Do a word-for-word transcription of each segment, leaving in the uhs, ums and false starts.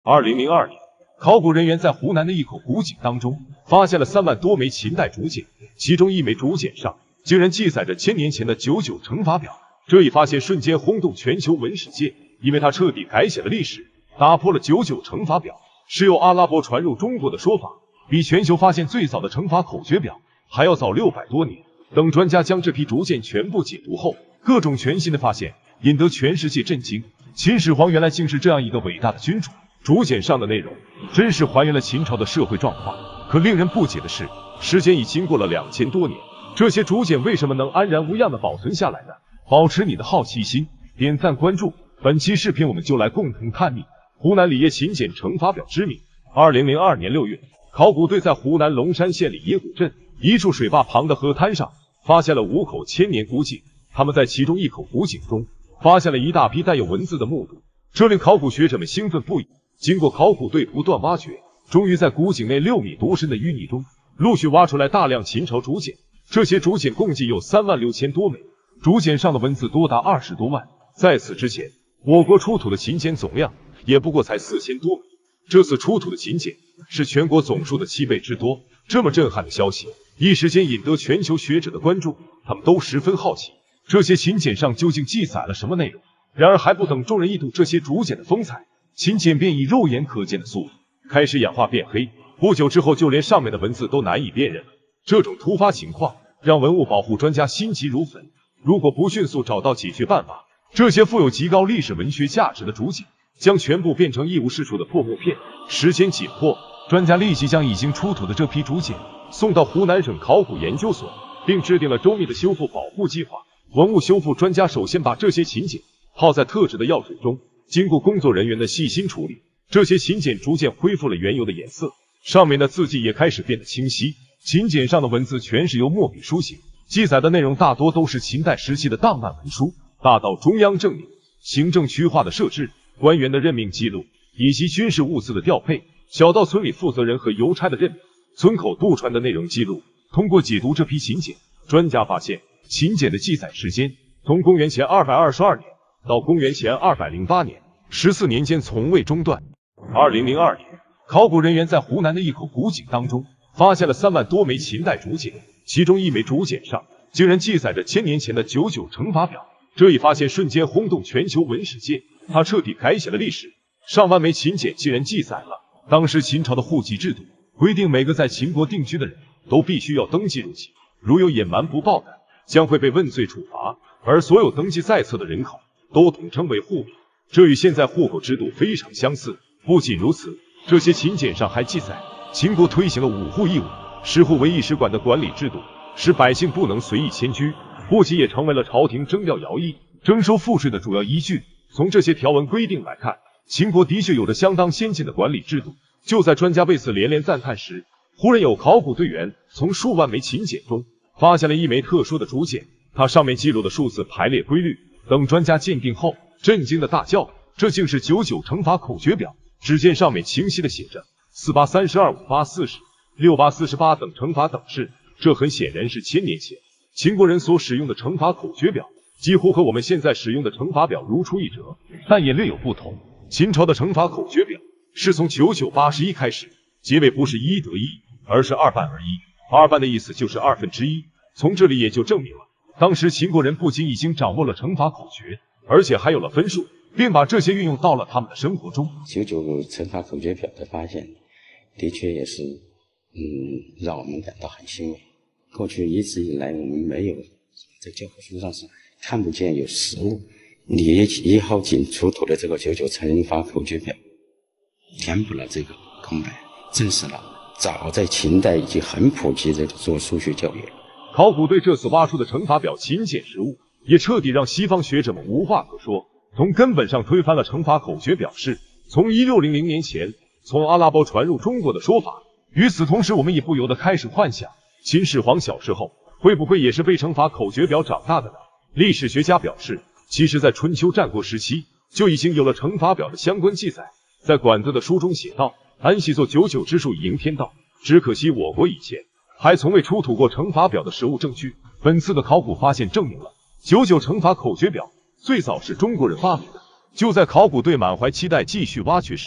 二零零二年，考古人员在湖南的一口古井当中发现了三万多枚秦代竹简，其中一枚竹简上竟然记载着千年前的九九乘法表。这一发现瞬间轰动全球文史界，因为它彻底改写了历史，打破了九九乘法表是由阿拉伯传入中国的说法，比全球发现最早的乘法口诀表还要早六百多年。等专家将这批竹简全部解读后，各种全新的发现引得全世界震惊。秦始皇原来竟是这样一个伟大的君主。竹简上的内容真是还原了秦朝的社会状况。可令人不解的是，时间已经过了两千多年，这些竹简为什么能安然无恙的保存下来呢？保持你的好奇心，点赞关注。本期视频我们就来共同探秘湖南里耶秦简乘法表之谜。二零零二年六月，考古队在湖南龙山县里耶古镇一处水坝旁的河滩上发现了五口千年古井，他们在其中一口古井中发现了一大批带有文字的木牍，这令考古学者们兴奋不已。经过考古队不断挖掘，终于在古井内六米多深的淤泥中陆续挖出来大量秦朝竹简。这些竹简共计有三万六千多枚，竹简上的文字多达二十多万。在此之前，我国出土的秦简总量也不过才四千多枚，这次出土的秦简是全国总数的七倍之多。这么震撼的消息一时间引得全球学者的关注，他们都十分好奇这些秦简上究竟记载了什么内容。然而还不等众人一睹这些竹简的风采，秦简便以肉眼可见的速度开始氧化变黑，不久之后就连上面的文字都难以辨认了。这种突发情况让文物保护专家心急如焚，如果不迅速找到解决办法，这些富有极高历史文学价值的竹简将全部变成一无是处的破木片。时间紧迫，专家立即将已经出土的这批竹简送到湖南省考古研究所，并制定了周密的修复保护计划。文物修复专家首先把这些秦简泡在特制的药水中，经过工作人员的细心处理，这些秦简逐渐恢复了原有的颜色，上面的字迹也开始变得清晰。秦简上的文字全是由墨笔书写，记载的内容大多都是秦代时期的档案文书，大到中央政令、行政区划的设置、官员的任命记录以及军事物资的调配，小到村里负责人和邮差的任命、村口渡船的内容记录。通过解读这批秦简，专家发现秦简的记载时间从公元前二百二十二年到公元前二百零八年，十四年间从未中断。二零零二年，考古人员在湖南的一口古井当中发现了三万多枚秦代竹简，其中一枚竹简上竟然记载着千年前的九九乘法表。这一发现瞬间轰动全球文史界，它彻底改写了历史。上万枚秦简竟然记载了当时秦朝的户籍制度，规定每个在秦国定居的人都必须要登记入籍，如有隐瞒不报的，将会被问罪处罚。而所有登记在册的人口都统称为户名，这与现在户口制度非常相似。不仅如此，这些秦简上还记载秦国推行了五户一伍、十户为一使馆的管理制度，使百姓不能随意迁居。户籍也成为了朝廷征调徭役、征收赋税的主要依据。从这些条文规定来看，秦国的确有着相当先进的管理制度。就在专家为此连连赞叹时，忽然有考古队员从数万枚秦简中发现了一枚特殊的竹简，它上面记录的数字排列规律。等专家鉴定后，震惊的大叫：“这竟是九九乘法口诀表！”只见上面清晰的写着四八三十二、五八四十、六八四十八等乘法等式，这很显然是千年前秦国人所使用的乘法口诀表，几乎和我们现在使用的乘法表如出一辙，但也略有不同。秦朝的乘法口诀表是从九九八十一开始，结尾不是一得一，而是二半而一。二半的意思就是二分之一，从这里也就证明了当时秦国人不仅已经掌握了乘法口诀，而且还有了分数，并把这些运用到了他们的生活中。 九九乘法口诀表的发现，的确也是，嗯，让我们感到很欣慰。过去一直以来，我们没有在教科书上是看不见有实物。里耶一号井出土的这个九九乘法口诀表，填补了这个空白，证实了早在秦代已经很普及的做数学教育了。 考古队这次挖出的乘法表秦简实物，也彻底让西方学者们无话可说，从根本上推翻了乘法口诀表示从一六零零年前从阿拉伯传入中国的说法。与此同时，我们也不由得开始幻想，秦始皇小时候会不会也是背乘法口诀表长大的呢？历史学家表示，其实在春秋战国时期就已经有了乘法表的相关记载。在管子的书中写道：“安细作九九之数以迎天道。”只可惜我国以前还从未出土过乘法表的实物证据。本次的考古发现证明了九九乘法口诀表最早是中国人发明的。就在考古队满怀期待继续挖掘时，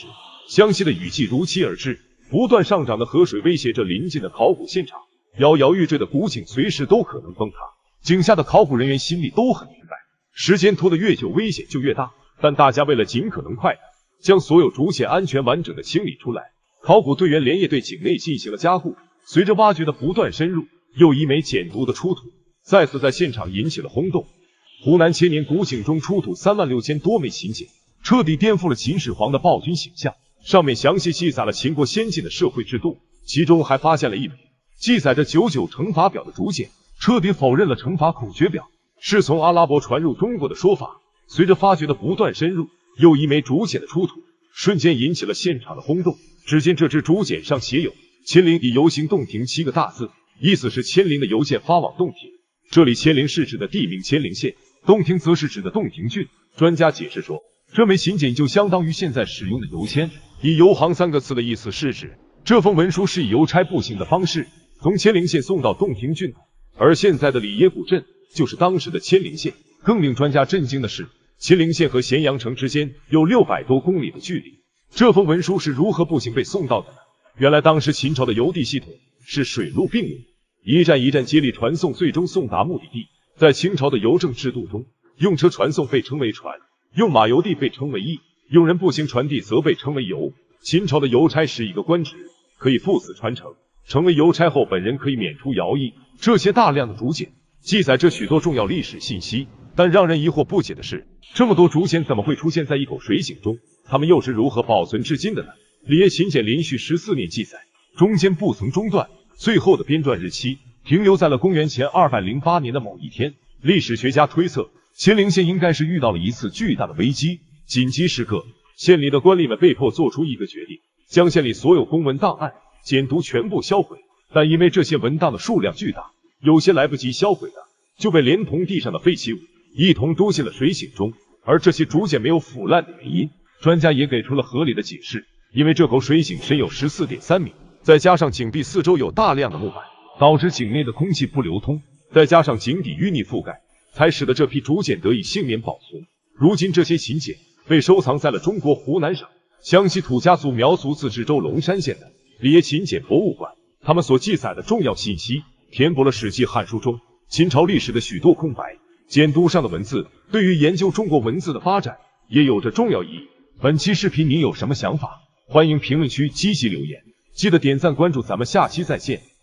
湘西的雨季如期而至，不断上涨的河水威胁着临近的考古现场，摇摇欲坠的古井随时都可能崩塌。井下的考古人员心里都很明白，时间拖得越久，危险就越大。但大家为了尽可能快将所有竹简安全完整的清理出来，考古队员连夜对井内进行了加固。随着挖掘的不断深入，又一枚简牍的出土，再次在现场引起了轰动。湖南千年古井中出土三万六千多枚秦简，彻底颠覆了秦始皇的暴君形象。上面详细记载了秦国先进的社会制度，其中还发现了一枚记载着九九乘法表的竹简，彻底否认了乘法口诀表是从阿拉伯传入中国的说法。随着发掘的不断深入，又一枚竹简的出土，瞬间引起了现场的轰动。只见这支竹简上写有千陵以游行洞庭七个大字，意思是千陵的邮件发往洞庭。这里千陵是指的地名千陵县，洞庭则是指的洞庭郡。专家解释说，这枚秦简就相当于现在使用的邮签，以邮行三个字的意思是指这封文书是以邮差步行的方式从千陵县送到洞庭郡的，而现在的里耶古镇就是当时的千陵县。更令专家震惊的是，千陵县和咸阳城之间有六百多公里的距离，这封文书是如何步行被送到的呢？原来当时秦朝的邮递系统是水陆并用，一站一站接力传送，最终送达目的地。在清朝的邮政制度中，用车传送被称为传，用马邮递被称为驿，用人步行传递则被称为邮。秦朝的邮差是一个官职，可以父子传承，成为邮差后本人可以免除徭役。这些大量的竹简记载着许多重要历史信息，但让人疑惑不解的是，这么多竹简怎么会出现在一口水井中？它们又是如何保存至今的呢？里耶秦简连续十四年记载，中间不曾中断，最后的编撰日期停留在了公元前二百零八年的某一天。历史学家推测，千陵县应该是遇到了一次巨大的危机，紧急时刻，县里的官吏们被迫做出一个决定，将县里所有公文档案、简牍全部销毁。但因为这些文档的数量巨大，有些来不及销毁的，就被连同地上的废弃物一同丢进了水井中。而这些竹简没有腐烂的原因，专家也给出了合理的解释。因为这口水井深有 十四点三米，再加上井壁四周有大量的木板，导致井内的空气不流通，再加上井底淤泥覆盖，才使得这批竹简得以幸免保存。如今这些秦简被收藏在了中国湖南省湘西土家族苗族自治州龙山县的里耶秦简博物馆。他们所记载的重要信息填补了《史记》《汉书》中秦朝历史的许多空白。简牍上的文字对于研究中国文字的发展也有着重要意义。本期视频你有什么想法？欢迎评论区积极留言，记得点赞关注，咱们下期再见。